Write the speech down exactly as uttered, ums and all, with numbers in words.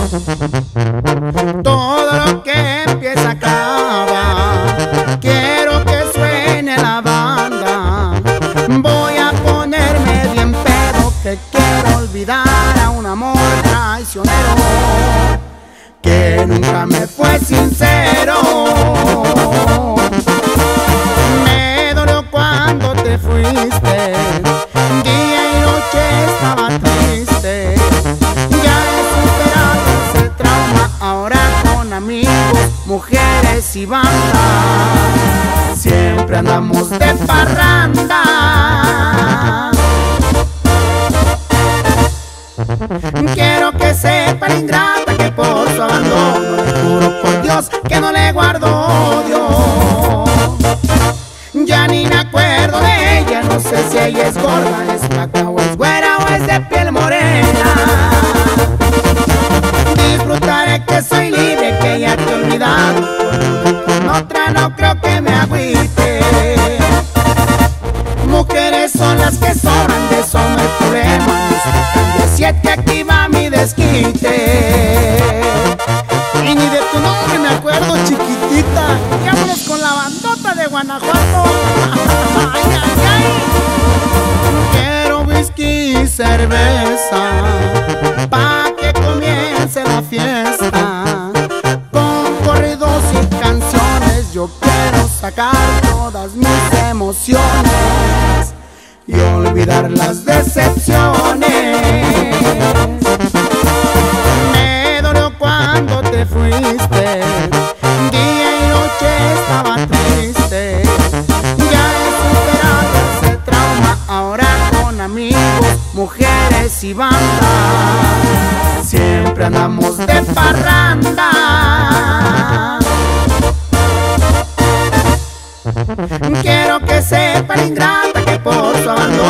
Todo lo que empieza acaba. Quiero que suene la banda. Voy a ponerme bien pedo, que quiero olvidar a un amor traicionero que nunca me fue sincero. Me dolió cuando te fuiste, día y noche estaba triste. Ya he superado ese trauma, ahora con amigos, mujeres y banda, siempre andamos de parranda. Quiero que sepa la ingrata que por su abandono le juro por Dios que no le guardo odio. Ya ni me acuerdo de ella, no sé si ella es gorda, es flaca o es güera o es de piel morena. Disfrutaré que soy libre, que ya te he olvidado, con otra no creo que me agüite. Mujeres son las que sobran, de eso no hay problema. Siete aquí va mi desquite. Y ni de tu nombre me acuerdo, chiquitita. Vámonos con la bandota de Guanajuato. Ay, ay, ay. Quiero whisky y cerveza pa' que comience la fiesta. Con corridos y canciones yo quiero sacar todas mis emociones y olvidar las decepciones. Me dolió cuando te fuiste, día y noche estaba triste. Ya he superado ese trauma, ahora con amigos, mujeres y banda, siempre andamos de parranda. Quiero que sepa la ingrata que por su abandono